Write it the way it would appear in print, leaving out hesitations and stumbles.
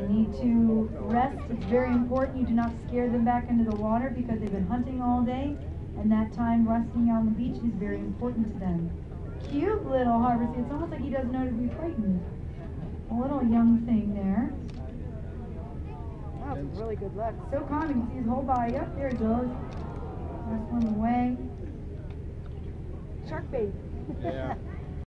They need to rest. It's very important you do not scare them back into the water because they've been hunting all day, and that time resting on the beach is very important to them. Cute little harbor sea. It's almost like he doesn't know to be frightened. A little young thing there. Wow, it's really good luck. So calm. You can see his whole body. Up there it goes. Last one away. Shark bait. Yeah.